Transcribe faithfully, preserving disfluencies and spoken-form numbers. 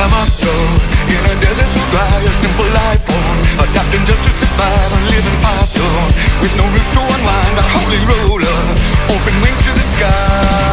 my motto. In a desert so dry, a simple life form, adapting just to survive and living fast zone. With no roots to unwind, a holy roller, open wings to the sky.